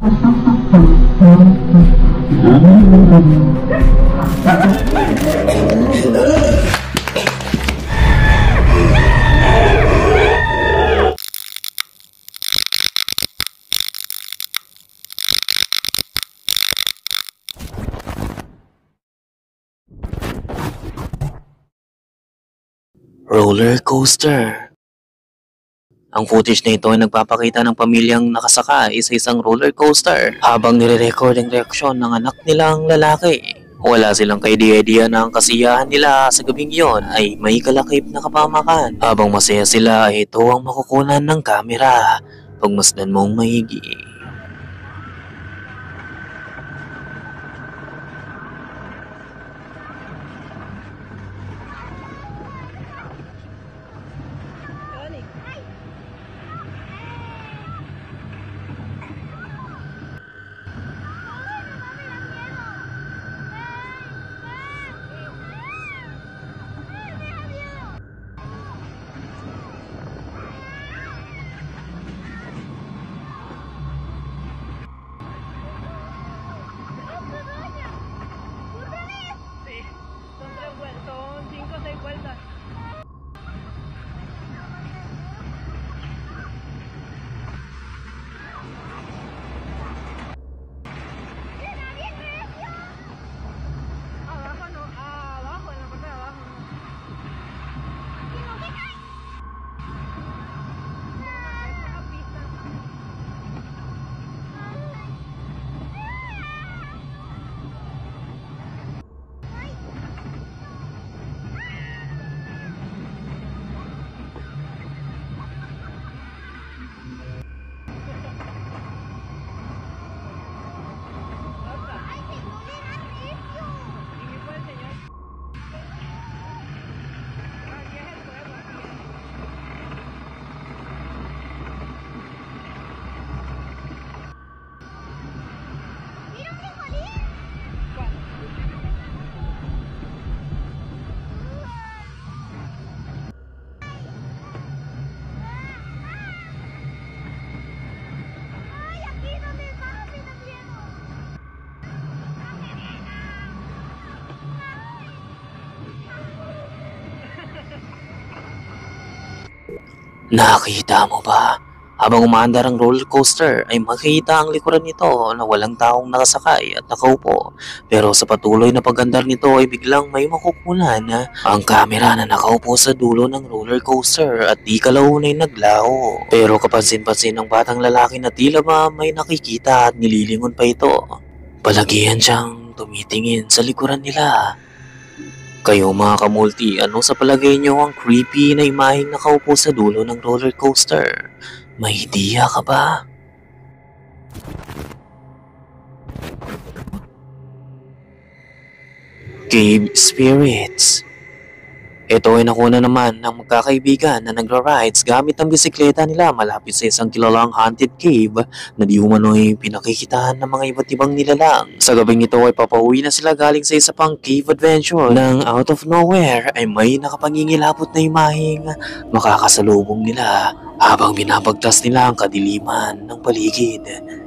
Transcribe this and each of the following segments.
Roller coaster. Ang footage na ito ay nagpapakita ng pamilyang nakasakay sa isang roller coaster habang nire-record ang reaksyon ng anak nilang lalaki. Wala silang ka-idea na ang kasiyahan nila sa gabing yon ay may kalakip na kapamakan. Habang masaya sila, ito ang makukunan ng kamera. Pagmasdan mong maigi. Son 5 o 6 vueltas. Abajo no, abajo, en la parte de abajo. Es una pista. Nakita mo ba? Habang umaandar ang roller coaster ay makikita ang likuran nito na walang taong nakasakay at nakaupo. Pero sa patuloy na pagandar nito ay biglang may makukunan ang kamera na nakaupo sa dulo ng roller coaster at di kalaunay naglaho. Pero kapansin-pansin ng batang lalaki na tila ba may nakikita at nililingon pa ito. Palagihan siyang tumitingin sa likuran nila. Kayo mga kamulti, ano sa palagay nyo ang creepy na imaheng nakaupo sa dulo ng roller coaster? May idea ka ba? Cave Spirits. Ito ay nakuna naman ng magkakaibigan na nagra-rides gamit ang bisikleta nila malapit sa isang kilalang haunted cave na di umano'y pinakikitahan ng mga iba't ibang nilalang. Sa gabing ito ay papauwi na sila galing sa isa pang cave adventure nang out of nowhere ay may nakapangingilabot na imaheng makakasalubong nila habang binabagtas nila ang kadiliman ng paligid.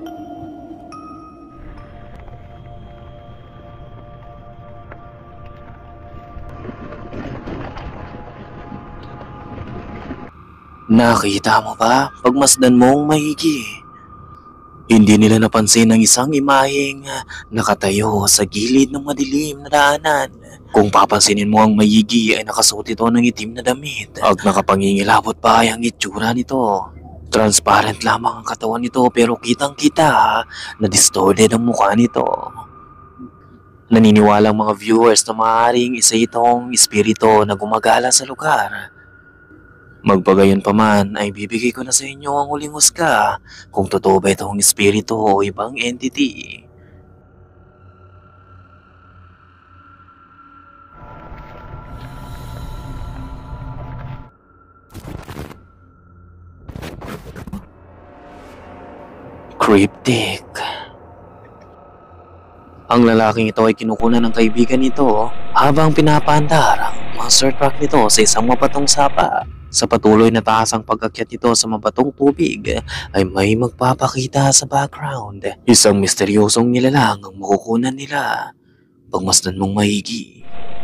Nakita mo ba? Pagmasdan mong maigi. Hindi nila napansin ang isang imaheng nakatayo sa gilid ng madilim na daanan. Kung papansinin mo ang maigi ay nakasuot ito ng itim na damit at nakapangingilabot pa ang itsura nito. Transparent lamang ang katawan nito pero kitang-kita na distorted ang mukha nito. Naniniwala ang mga viewers na maaaring isa itong espiritu na gumagala sa lugar. Magpagayon pa man ay bibigay ko na sa inyo ang huling husga kung totoo ba itong espiritu o ibang entity. Cryptic. Ang lalaking ito ay kinukunan ng kaibigan nito habang pinapaandar ang monster truck nito sa isang mapatong sapa. Sa patuloy na taas ang pag-akyat nito sa mabatong tubig ay may magpapakita sa background. Isang misteryosong nilalang ang makukunan nila. Pagmasdan mong maigi.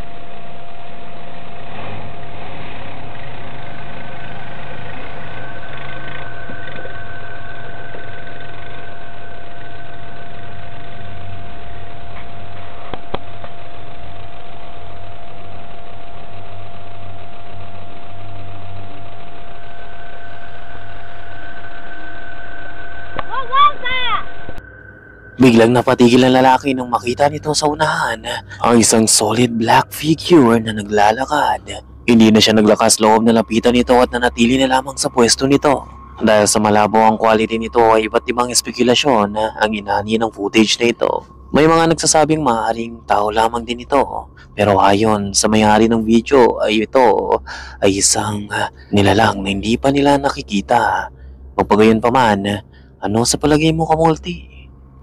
Biglang napatigil ang lalaki nang makita nito sa unahan ang isang solid black figure na naglalakad. Hindi na siya naglakas loob na lapitan nito at nanatili na lamang sa pwesto nito. Dahil sa malabo ang quality nito ay iba't ibang espekulasyon ang inani ng footage na ito. May mga nagsasabing maaaring tao lamang din ito. Pero ayon sa may-ari ng video ay ito ay isang nilalang na hindi pa nila nakikita. Magpagayon pa man, ano sa palagay mo, Kamulti?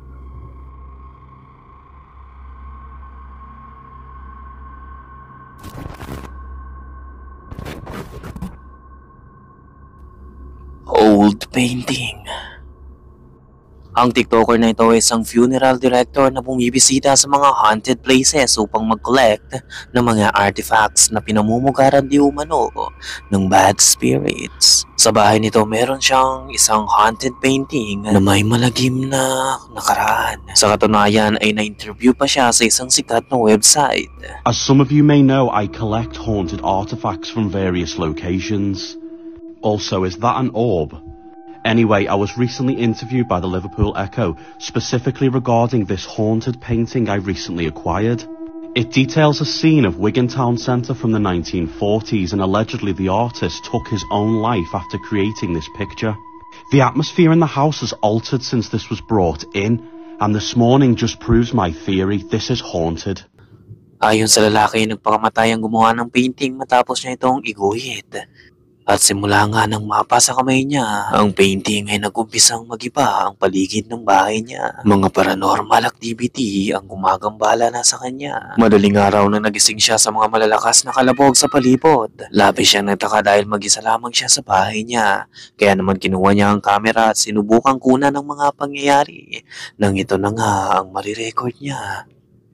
Old painting. Ang TikToker na ito ay isang funeral director na bumibisita sa mga haunted places upang mag-collect ng mga artifacts na pinamumugaran di umano ng bad spirits. Sa bahay nito meron siyang isang haunted painting na may malagim na nakaraan. Sa katunayan ay na-interview pa siya sa isang sikat na website. As some of you may know, I collect haunted artifacts from various locations. Also, is that an orb? Anyway, I was recently interviewed by the Liverpool Echo, specifically regarding this haunted painting I recently acquired. It details a scene of Wigan Town Centre from the 1940s, and allegedly the artist took his own life after creating this picture. The atmosphere in the house has altered since this was brought in, and this morning just proves my theory, this is haunted. Ayon sa lalaki, nagpakamatay ang gumawa ng painting matapos niya itong iguhit. At simula nga nang mapa sa kamay niya, ang painting ay nag-umpisang mag-iba ang paligid ng bahay niya. Mga paranormal activity ang gumagambala na sa kanya. Madaling araw na nagising siya sa mga malalakas na kalabog sa palibot. Labis siyang nagtaka dahil mag-isa lamang siya sa bahay niya. Kaya naman kinuha niya ang camera at sinubukang kunan ng mga pangyayari. Nang ito na nga ang marirecord niya.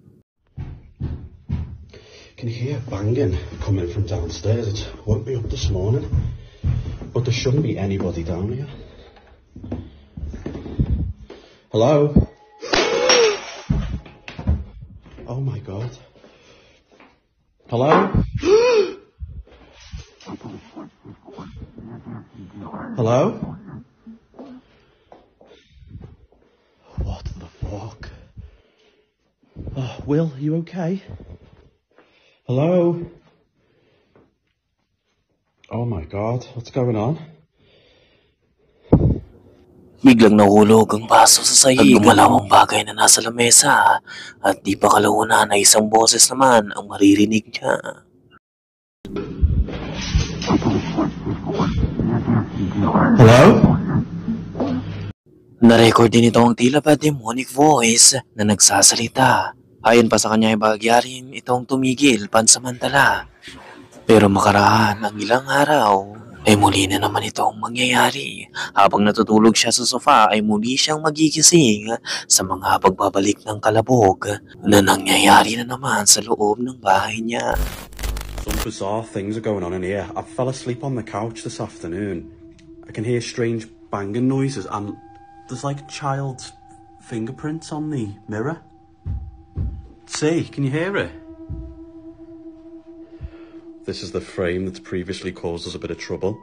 Can hear banging coming from downstairs. It woke me up this morning. But there shouldn't be anybody down here. Hello? Oh my god. Hello? Hello? What the fuck? Oh, Will, you okay? Hello? Oh my god, what's going on? Biglang nahulog ang baso sa sahig at gumalaw ang bagay na nasa lamesa at di pa kalaunan na isang boses naman ang maririnig niya. Hello? Na-record din ito ang tila ba demonic voice na nagsasalita. Ayon pa sa kanya ay bagyarin itong tumigil pansamantala. Pero makarahan ang ilang araw ay muli na naman itong mangyayari. Habang natutulog siya sa sofa ay muli siyang magigising sa mga pagbabalik ng kalabog na nangyayari na naman sa loob ng bahay niya. Some bizarre things are going on in here. I fell asleep on the couch this afternoon. I can hear strange banging noises and there's like child's fingerprints on the mirror. See, can you hear it? This is the frame that's previously caused us a bit of trouble.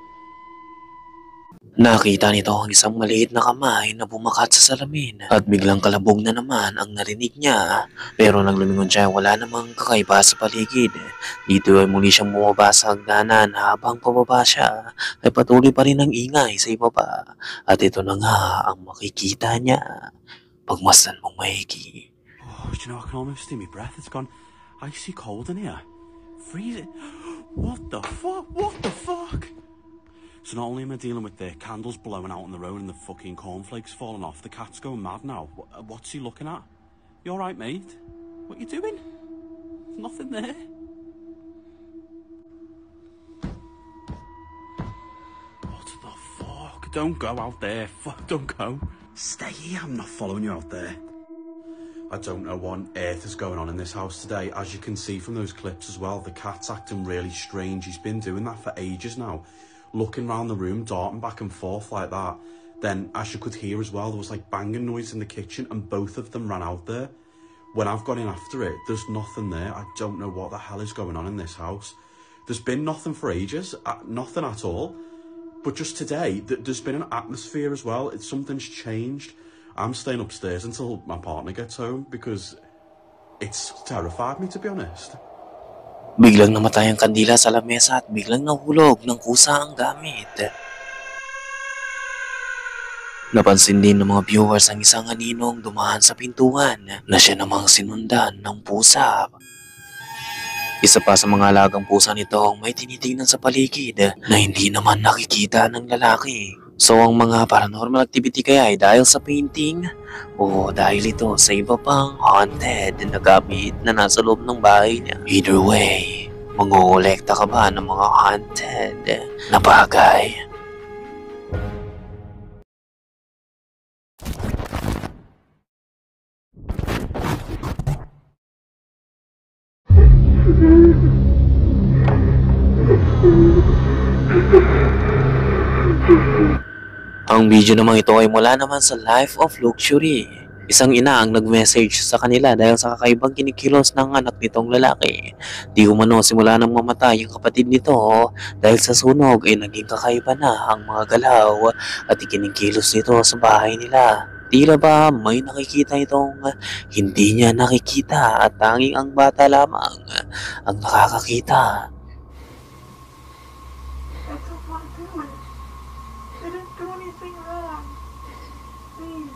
Nakita nito ang isang maliit na kamay na bumakat sa salamin at biglang kalabog na naman ang narinig niya. Pero nang lumingon siya wala namang kakaiba sa paligid. Dito ay muli siyang bumaba sa hagdanan habang pababa siya ay patuloy pa rin ang ingay sa ibaba. At ito na nga ang makikita niya. Pagmasdan mong maigi. Oh, do you know, I can almost see my breath. It's gone icy cold in here. Freezing. What the fuck? What the fuck? So not only am I dealing with the candles blowing out on the road and the fucking cornflakes falling off, the cat's going mad now. What's he looking at? You alright, mate? What you doing? There's nothing there. don't go out there. Fuck, don't go. Stay here, I'm not following you out there. I don't know what on earth is going on in this house today. As you can see from those clips as well, the cat's acting really strange. He's been doing that for ages now. Looking around the room, darting back and forth like that. Then, as you could hear as well, there was like banging noise in the kitchen and both of them ran out there. When I've gone in after it, there's nothing there. I don't know what the hell is going on in this house. There's been nothing for ages, nothing at all. But just today, there's been an atmosphere as well. Something's changed. I'm staying upstairs until my partner gets home because it's terrified me, to be honest. Biglang namatay ang kandila sa lamesa at biglang nahulog ng kusa ang gamit. Napansin din ng mga viewers ang isang aninong dumaan sa pintuan na siya namang sinundan ng pusa. Isa pa sa mga alagang pusa nito ang may tinitingnan sa paligid na hindi naman nakikita ng lalaki. So ang mga paranormal activity kaya ay dahil sa painting o dahil ito sa iba pang haunted na gamit na nasa loob ng bahay niya. Either way, mangongolekta ka ba ng mga haunted na bagay? Ang video naman ito ay mula naman sa Life of Luxury. Isang ina ang nag-message sa kanila dahil sa kakaibang kinikilos ng anak nitong lalaki. Di umano simula nang mamatay ang kapatid nito dahil sa sunog ay naging kakaiba na ang mga galaw at ikinikilos nito sa bahay nila. Tila ba may nakikita itong hindi niya nakikita at tanging ang bata lamang ang nakakakita. That's what I'm doing. I didn't do anything wrong. Please.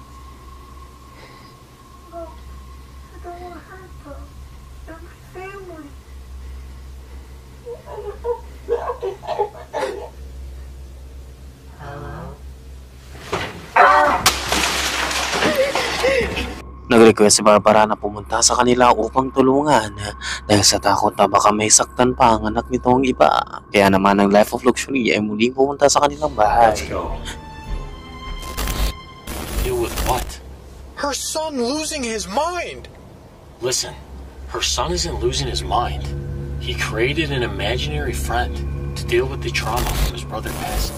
No, I don't want to hurt them. They're my family. Nag-request si Barbara na pumunta sa kanila upang tulungan dahil sa takot na baka may saktan pa ang anak nitong iba. Kaya naman ang Life of Luxury ay muling pumunta sa kanilang bahay. Let's go. Deal with what? Her son losing his mind! Listen, her son isn't losing his mind. He created an imaginary friend to deal with the trauma from his brother passing.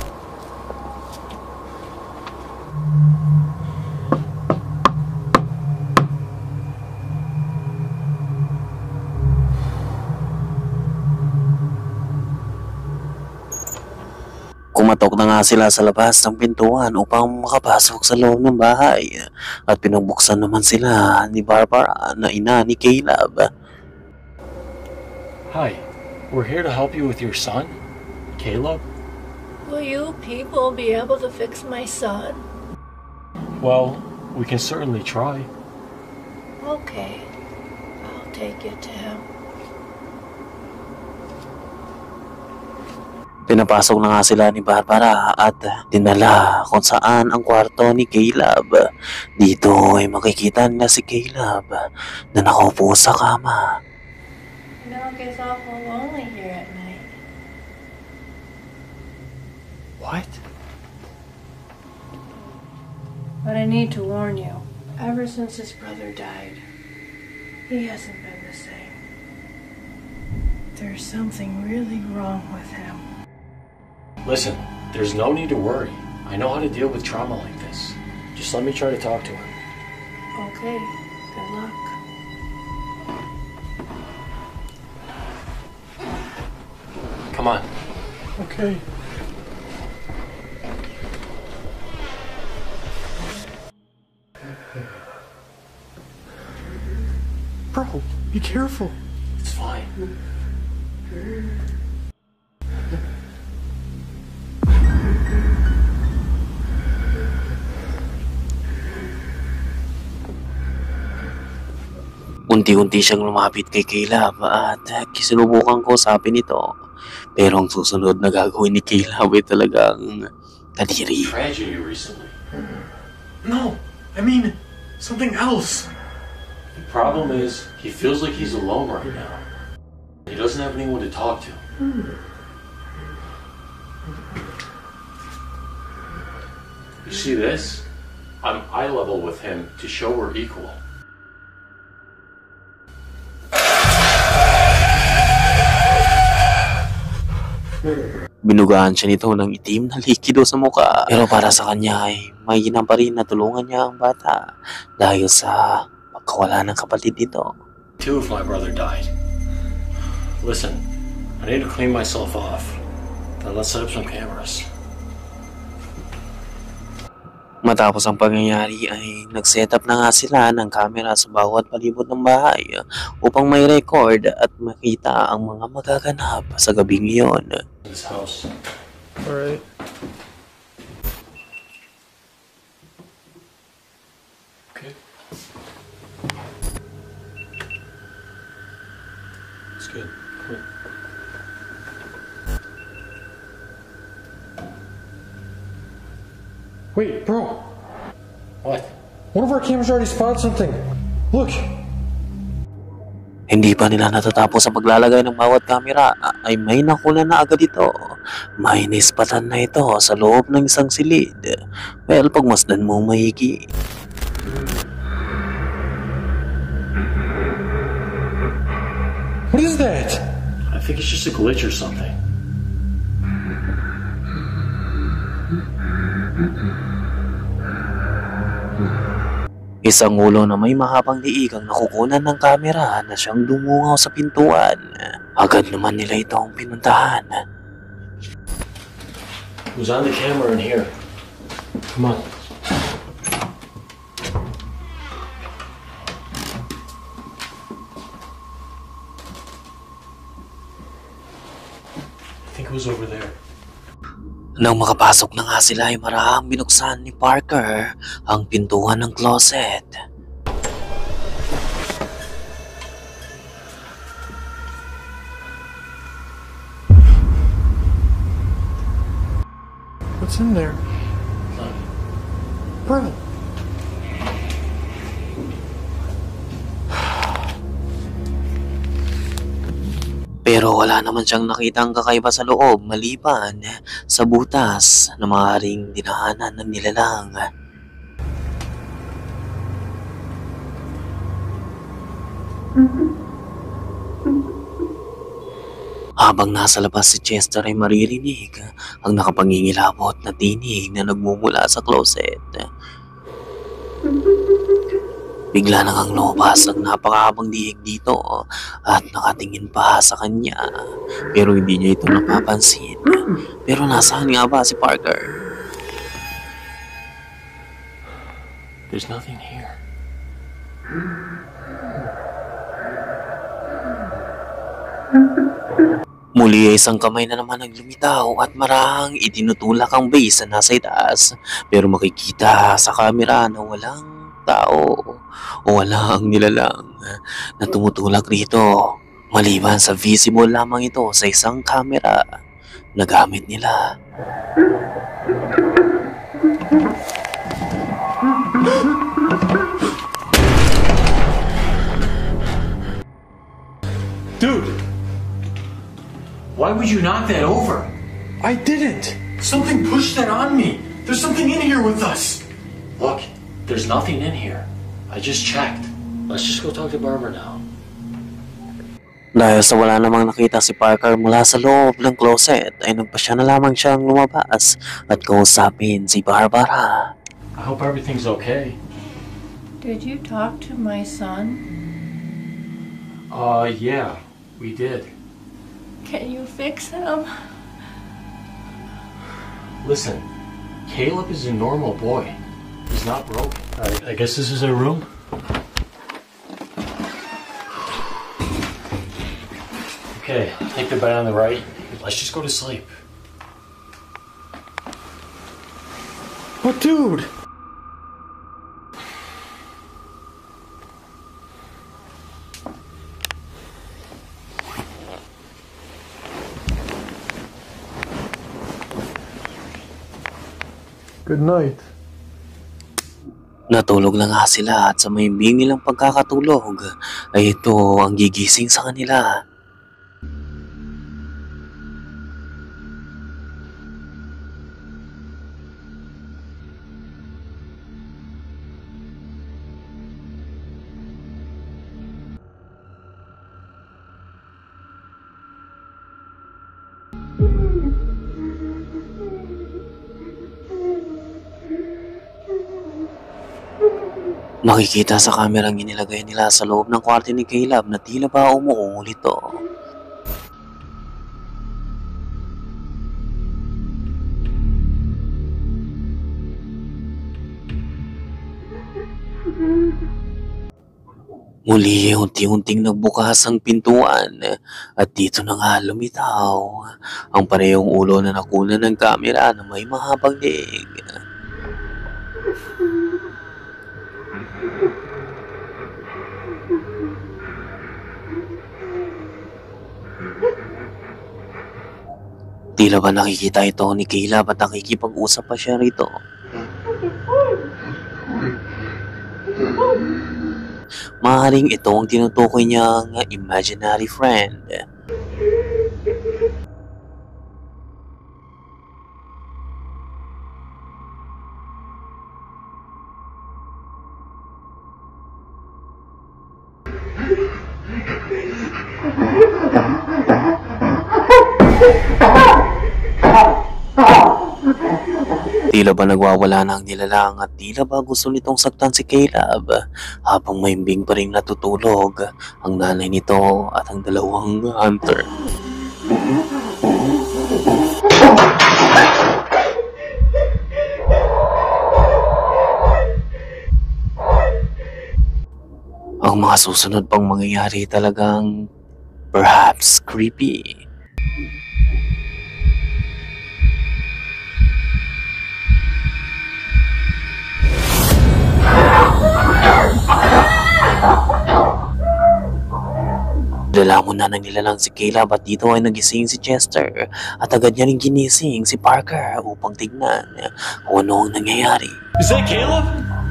Kumatok na nga sila sa labas ng pintuan upang makapasok sa loob ng bahay at pinubuksan naman sila ni Barbara na ina ni Caleb. Hi, we're here to help you with your son, Caleb. Will you people be able to fix my son? Well, we can certainly try. Okay, I'll take you to him. Pinapasok na nga sila ni Barbara at dinala kung saan ang kwarto ni Caleb. Dito ay makikita nila si Caleb na nakaupo sa kama. You know, it gets awful lonely here at night. What? But I need to warn you, ever since his brother died, he hasn't been the same. There's something really wrong with him. Listen, there's no need to worry. I know how to deal with trauma like this. Just let me try to talk to him. Okay, good luck. Come on. Okay. Bro, be careful. It's fine. Unti-unti siyang lumapit kay Caleb at sinubukan ko sabi nito. Pero ang susunod na gagawin ni Caleb ay talagang kadiri. Tragedy recently. No, I mean, something else. The problem is, he feels like he's alone right now. He doesn't have anyone to talk to. You see this? I'm eye level with him to show we're equal. Binugaan siya nito ng itim na likido sa muka. Pero para sa kanya ay may pa rin na tulungan niya ang bata dahil sa pagkawala ng kapatid nito. Two if my brother died. Listen, I need to clean myself off. Then let's set up some cameras. Matapos ang pangyayari ay nag-setup na nga sila ng camera sa bawat palibot ng bahay upang may record at makita ang mga magaganap sa gabing iyon. This house. Alright. Okay. It's good. Cool. Wait, bro. What? One of our cameras already spotted something. Look. Hindi pa nila natatapos sa paglalagay ng bawat kamera ay may nakunan na agad ito. May nispatan na ito sa loob ng isang silid. Well, pagmasdan mo maigi. What is that? I think it's just a glitch or something. Isang ulo na may mahabang liig ang nakukunan ng kamera na siyang dumungaw sa pintuan. Agad naman nila itong pinuntahan. Who's on the camera in here? Come on. I think it was over there. Nang makapasok na nga sila ay marahang binuksan ni Parker ang pintuan ng closet. What's in there? Bro. Pero wala naman siyang nakitang kakaiba sa loob maliban sa butas na maaaring dinahanan ng nilalang. Habang nasa labas si Chester ay maririnig ang nakapangingilabot na tinig na nagmumula sa closet. Bigla nang ang lumabas ang napakahabang dihig dito at nakatingin pa sa kanya. Pero hindi niya ito napapansin. Pero nasaan nga ba si Parker? There's nothing here. Muli ay isang kamay na naman ang lumitaw at marahang itinutulak ang base na nasa itaas. Pero makikita sa kamera na walang tao o walang nilalang na tumutulak rito. Maliban sa visible lamang ito sa isang camera na gamit nila. Dude! Why would you knock that over? I didn't. Something pushed that on me. There's something in here with us. Look, there's nothing in here. I just checked. Let's just go talk to Barbara now. Dahil sa wala namang nakita si Parker mula sa loob ng closet ay nagpasya na lamang siyang lumabas at kausapin si Barbara. I hope everything's okay. Did you talk to my son? Yeah, we did. Can you fix him? Listen, Caleb is a normal boy. He's not broken. I guess this is a room? Okay, take the bed on the right. Let's just go to sleep. But dude. Good night. Natulog na nga sila at sa may bingil ang pagkakatulog ay ito ang gigising sa kanila. Makikita sa kamerang inilagay nila sa loob ng kwarto ni Caleb na tila ba umuungol ito. Muli unti-unting nagbukas ang pintuan at dito na nga lumitaw ang parehong ulo na nakunan ng kamera na may mahabang leeg. Tila ba nakikita ito ni Caleb at nakikipag-usap pa siya rito. Maaaring ito ang tinutukoy niyang imaginary friend. Tila ba nagwawala na ang nilalang at tila ba gusto nitong saktan si Caleb habang maimbing pa rin natutulog ang nanay nito at ang dalawang hunter. Ang mga susunod pang mangyayari talagang perhaps creepy. Nilalamon na ng nilalang si Caleb at dito ay nagising si Chester at agad niya rin ginising si Parker upang tignan kung ano ang nangyayari. Is that Caleb?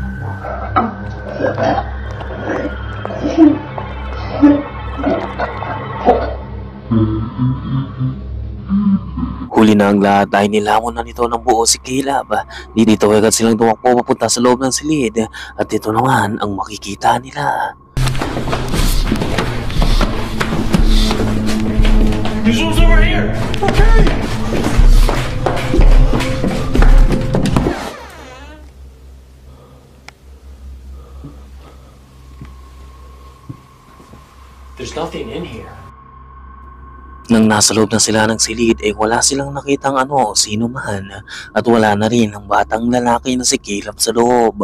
Huli na ang lahat dahil nilamon na nito ng buo si Caleb. Dito agad silang tumakbo papunta sa loob ng silid at ito naman ang makikita nila. Visuals over here! Okay! There's nothing in here. Nang nasa loob na sila ng silid wala silang nakitang ano o sino man at wala na rin ang batang lalaki na si Caleb sa loob.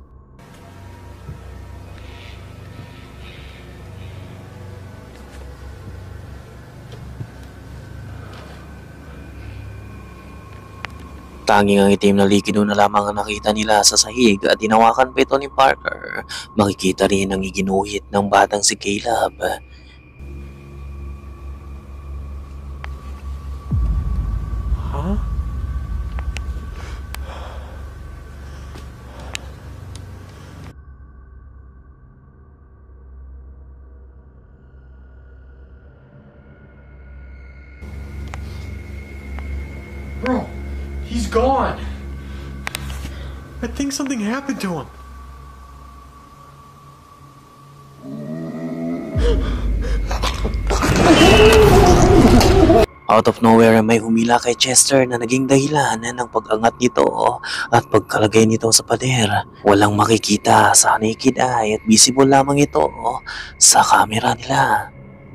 Tanging ang itim na likido na lamang ang nakita nila sa sahig at hinawakan pa ito ni Parker. Makikita rin ang iginuhit ng batang si Caleb. Huh? Bro, he's gone. I think something happened to him. Out of nowhere may humila kay Chester na naging dahilan ng pag-angat nito at pagkalagay nito sa pader. Walang makikita sa naked eye at visible lamang ito sa camera nila.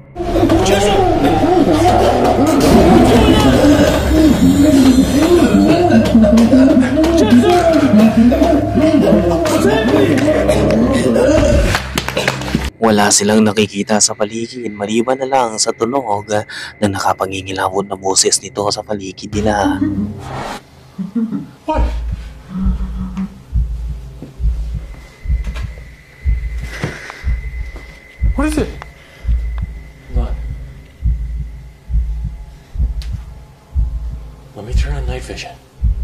Wala silang nakikita sa paligid maliban na lang sa tunog na nakapangingilabot na boses nito sa paligid nila. What? What is it? Hold on. Let me turn on night vision.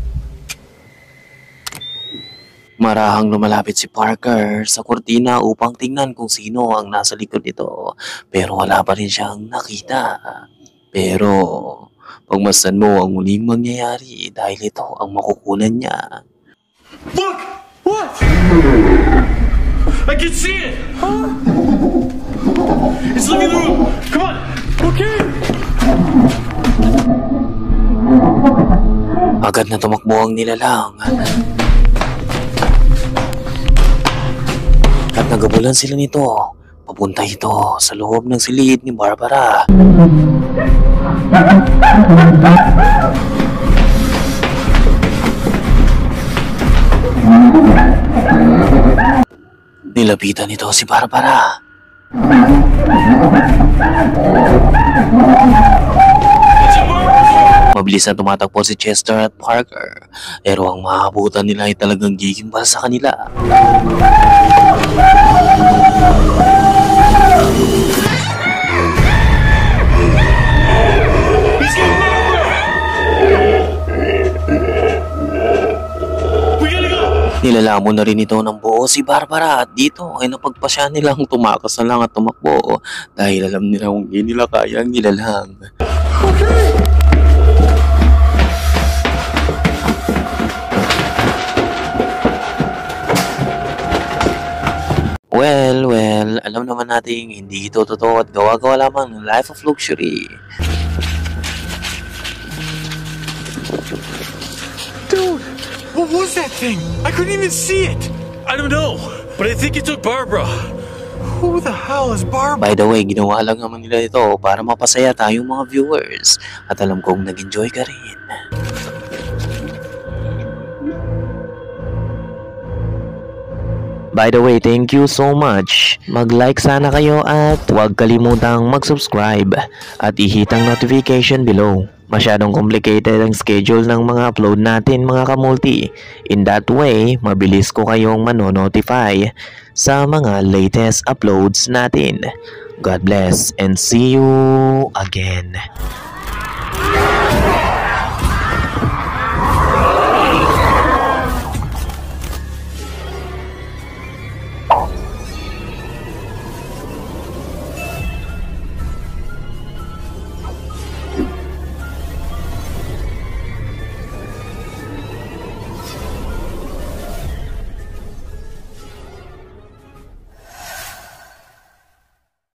Marahang lumalapit si Parker sa kurtina upang tingnan kung sino ang nasa likod nito pero wala pa rin siyang nakita. Pero pagmasdan mo ang muling mangyayari dahil ito ang makukunan niya. Look! What? I can see it! Huh? It's leaving the room! Come on! Okay! Agad na tumakbo ang nilalang. At nagabulan sila nito. Papunta ito sa loob ng silid ni Barbara. Nilapitan nito si Barbara. Mabilis na tumatakbo si Chester at Parker, pero ang maabutan nila ay talagang gigimbal sa kanila. Nilalamon na rin ito ng buo si Barbara at dito ay napagpasya nilang tumakas na lang at tumakbo dahil alam nila kung hindi nila kaya ang nilalang. Well, alam naman natin hindi ito totoo at gawa-gawa lamang ng Life of Luxury. Dude, what was that thing? I couldn't even see it. I don't know, but I think it took Barbara. Who the hell is Barbara? By the way, ginawa lang naman nila ito para mapasaya tayong mga viewers at alam kong nag-enjoy ka rin. By the way, thank you so much. Mag-like sana kayo at huwag kalimutang mag-subscribe at i-hit ang notification below. Masyadong complicated ang schedule ng mga upload natin mga kamulti. In that way, mabilis ko kayong mano-notify sa mga latest uploads natin. God bless and see you again.